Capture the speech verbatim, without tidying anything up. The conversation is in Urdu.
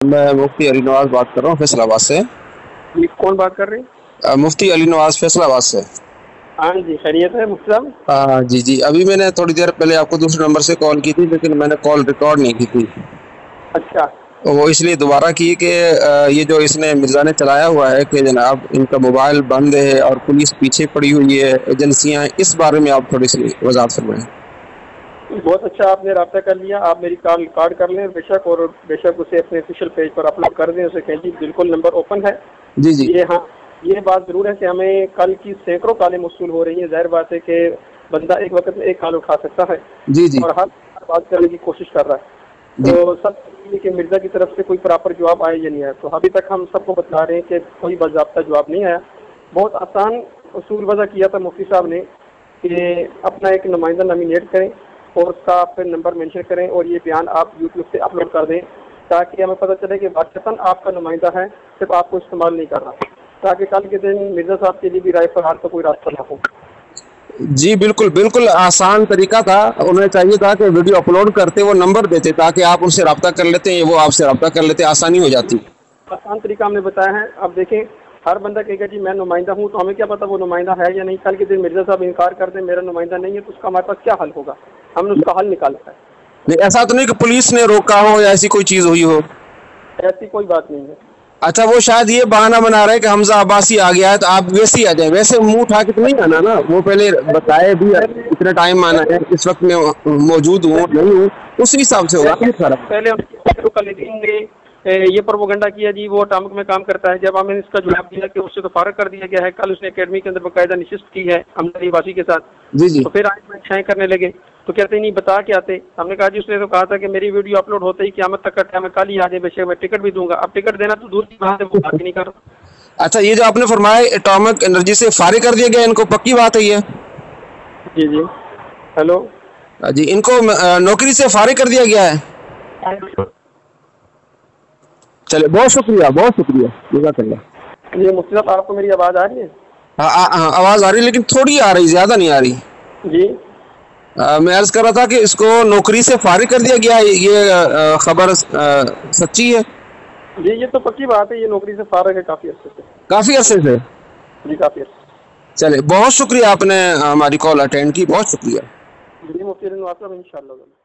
میں مفتی علی نواز بات کر رہا ہوں فیصل آباد سے۔ جی کون بات کر رہے ہیں؟ مفتی علی نواز فیصل آباد سے۔ ہاں جی خیریت ہے مفتی صاحب؟ ہاں جی جی ابھی میں نے تھوڑی دیر پہلے آپ کو دوسرے نمبر سے کال کی تھی لیکن میں نے کال ریکارڈ نہیں کی تھی۔ اچھا وہ اس لیے دوبارہ کی کہ یہ جو اس نے مرزا نے چلایا ہوا ہے کہ جناب ان کا موبائل بند ہے اور پولیس پیچھے پڑی ہوئی ہے، ایجنسیاں، اس بارے میں آپ تھوڑی سی وضاحت فرمائیں۔ بہت اچھا آپ نے رابطہ کر لیا، آپ میری کال ریکارڈ کر لیں بے شک، اور بے شک اسے اپنے آفیشیل پیج پر اپلوڈ کر دیں، اسے کہیں جی بالکل نمبر اوپن ہے۔ جی جی یہ ہاں یہ بات ضرور ہے کہ ہمیں کل کی سینکڑوں کالیں موصول ہو رہی ہیں، ظاہر بات ہے کہ بندہ ایک وقت میں ایک کال اٹھا سکتا ہے جی جی اور ہر بات کرنے کی کوشش کر رہا ہے، جی تو سب کہ مرزا کی طرف سے کوئی پراپر جواب آیا یا نہیں آیا، تو ابھی تک ہم سب کو بتا رہے ہیں کہ کوئی باضابطہ جواب نہیں آیا۔ بہت آسان اصول وضع کیا تھا مفتی صاحب نے کہ اپنا ایک نمائندہ نامینیٹ کریں اور اس کا آپ نمبر مینشن کریں اور یہ بیان آپ یوٹیوب سے اپلوڈ کر دیں تاکہ ہمیں پتہ چلے کہ واقعتاً آپ کا نمائندہ ہے، صرف آپ کو استعمال نہیں کر رہا، تاکہ کل کے دن مرزا صاحب کے لیے بھی رائے فرار کا کوئی راستہ نہ ہو۔ جی بالکل بالکل آسان طریقہ تھا، انہیں چاہیے تھا کہ ویڈیو اپلوڈ کرتے وہ نمبر دیتے تاکہ آپ ان سے رابطہ کر لیتے، وہ آپ سے رابطہ کر لیتے، آسانی ہو جاتی۔ آسان طریقہ ہم نے بتایا ہے۔ اب دیکھیں ہر بندہ کہے گا جی میں نمائندہ ہوں، تو ہمیں کیا پتا وہ نمائندہ ہے یا نہیں، کل کے دن مرزا صاحب انکار کر دیں میرا نمائندہ نہیں ہے تو اس کا ہمارے پاس کیا حل ہوگا؟ ہم نے اس کا حل نکالا ہے۔ نہیں ایسا تو نہیں کہ پولیس نے روکا ہو یا ایسی کوئی چیز ہوئی ہو؟ ایسی کوئی بات نہیں ہے۔ اچھا وہ شاید یہ بہانہ بنا رہے کہ حمزہ عباسی آ گیا ہے تو آپ ویسے ہی آ جائیں، ویسے منہ اٹھا کے تو نہیں آنا نا، وہ پہلے بتائے بھی اتنا ٹائم آنا ہے، اس وقت میں موجود ہوں نہیں ہوں، اسی حساب سے ہوگا۔ پہلے یہ پروپیگنڈا کیا جی وہ اٹامک میں کام کرتا ہے، جب ہم نے اس کا جواب دیا کہ اس سے تو فارغ کر دیا گیا ہے، کل اس نے اکیڈمی کے اندر باقاعدہ نشست کی ہے حمزہ عباسی کے ساتھ، جی جی تو پھر آج میں چھائیں کرنے لگے تو کہتے نہیں بتا کے آتے۔ ہم نے کہا جی اس نے تو کہا تھا کہ میری ویڈیو اپلوڈ ہوتے ہی قیامت تک کا ٹائم ہے، کل ہی آ جائے بے شک میں ٹکٹ بھی دوں گا۔ اب ٹکٹ دینا تو دور کی بات ہے، وہ بات نہیں کر رہا۔ اچھا یہ جو آپ نے فرمایا اٹامک انرجی سے فارغ کر دیا گیا، ان کو پکی بات ہے یہ؟ جی جی ہیلو جی ان کو نوکری سے فارغ کر دیا گیا ہے؟ چلے بہت شکریہ بہت شکریہ جزاک اللہ۔ جی مفتی صاحب آپ کو میری آواز آ رہی ہے؟ ہاں آواز آ رہی لیکن تھوڑی آ رہی، زیادہ نہیں آ رہی۔ جی میں عرض کر رہا تھا کہ اس کو نوکری سے فارغ کر دیا گیا، یہ خبر سچی ہے؟ جی یہ تو پکی بات ہے، یہ نوکری سے فارغ ہے کافی عرصے سے۔ کافی عرصے سے؟ جی کافی عرصے۔ چلے بہت شکریہ، آپ نے ہماری کال اٹینڈ کی، بہت شکریہ۔ جی مفتی علی نواز صاحب انشاءاللہ۔